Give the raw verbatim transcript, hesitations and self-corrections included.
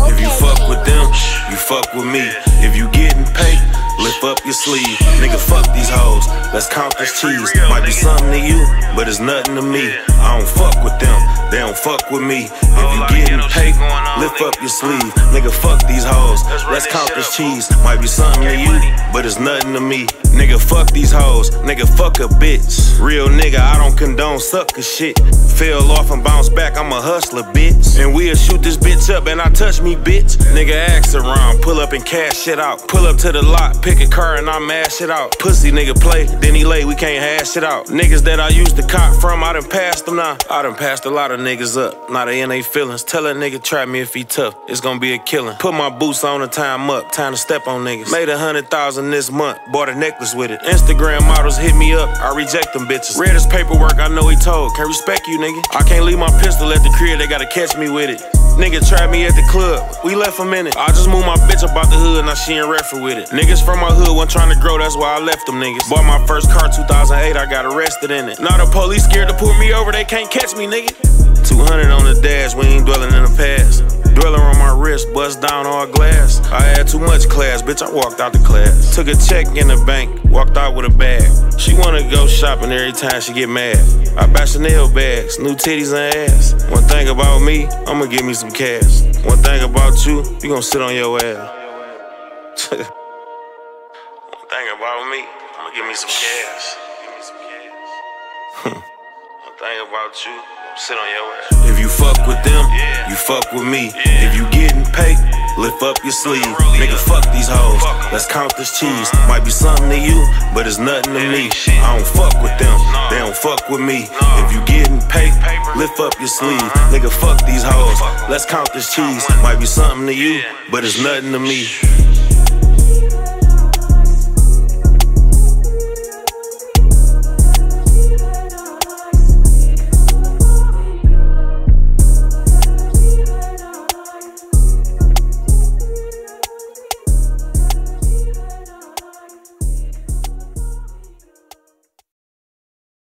If you fuck with them, you fuck with me. If you getting paid, lift up your sleeve. Nigga, fuck these hoes, let's count this cheese. Might be something to you, but it's nothing to me. I don't fuck with them, they don't fuck with me. If you getting paid, lift up your sleeve. Nigga, fuck these hoes, let's count this cheese. Might be something to you, but it's nothing to me. Nigga, fuck these hoes, nigga, fuck a bitch. Real nigga, I don't condone sucker shit. Fell off and bounce back, I'm a hustler, bitch. And we'll shoot this bitch up and I touch me, bitch. Nigga, ask around, pull up and cash shit out. Pull up to the lot, pick a car and I mash it out. Pussy nigga play, then he lay, we can't hash it out. Niggas that I used to cop from, I done passed them now. I done passed a lot of niggas up, now they in they feelings. Tell a nigga try me if he tough, it's gonna be a killing. Put my boots on and time up, time to step on niggas. Made a hundred thousand this month, bought a necklace with it. Instagram models hit me up, I reject them bitches. Read his paperwork, I know he told, can't respect you nigga. I can't leave my pistol at the crib, they gotta catch me with it. Nigga tried me at the club, we left a minute. I just moved my bitch up out the hood, now she in Redford with it. Niggas from my hood wasn't trying to grow, that's why I left them niggas. Bought my first car two thousand eight, I got arrested in it. Now the police scared to pull me over, they can't catch me, nigga. two hundred on the dash, we ain't dwelling in the past. Dweller on my wrist, bust down all glass. I had too much class, bitch, I walked out the class. Took a check in the bank, walked out with a bag. She wanna go shopping every time she get mad. I buy Chanel bags, new titties and ass. One thing about me, I'ma give me some cash. One thing about you, you gon' sit on your ass. One thing about me, I'ma give me some cash. One thing about you, sit on your ass. If you fuck with them, you fuck with me. If you getting paid, lift up your sleeve. Nigga, fuck these hoes, let's count this cheese. Might be something to you, but it's nothing to me. I don't fuck with them, they don't fuck with me. If you getting paid, lift up your sleeve. Nigga, fuck these hoes, let's count this cheese. Might be something to you, but it's nothing to me.